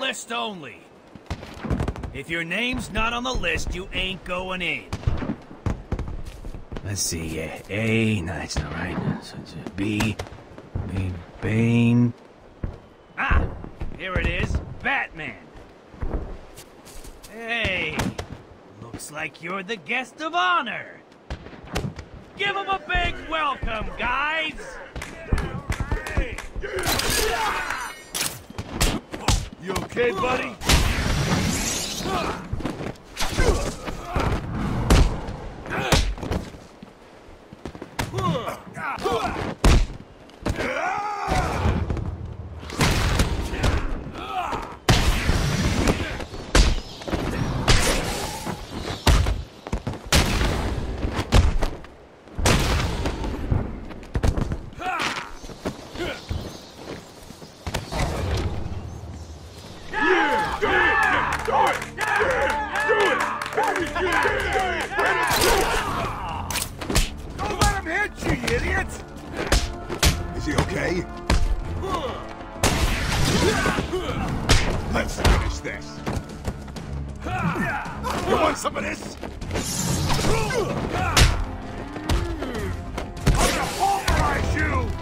list only. If your name's not on the list, you ain't going in. Let's see, A, no, that's not right. So it's B, Bane. Ah, here it is, Batman. Hey, looks like you're the guest of honor. Give him a big welcome, guys. You okay, buddy? Is he okay? Let's finish this. You want some of this? I'm gonna pulverize you!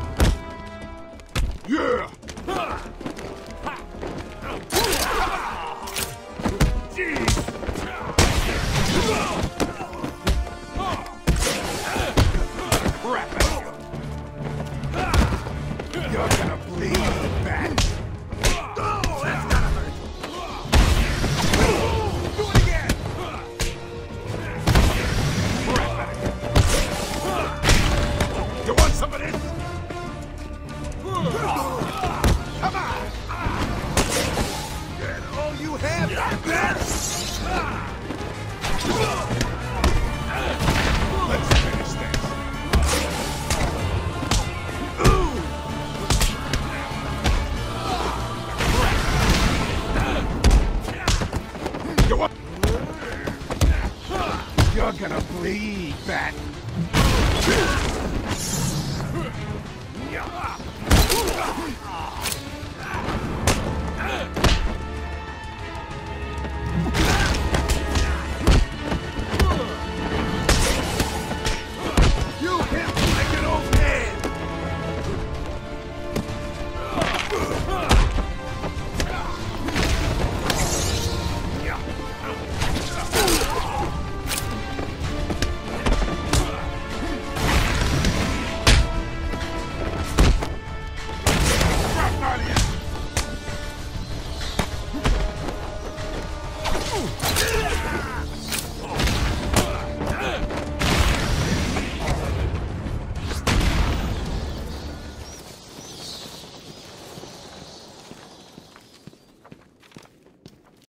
Yeah! Jeez! Wrap it up. You're gonna bleed, Bat. Oh, that's gonna hurt. Do it again. Wrap it. You want some of this? Come on. Get all you have, Bat. Let's finish this. You're gonna bleed, Bat.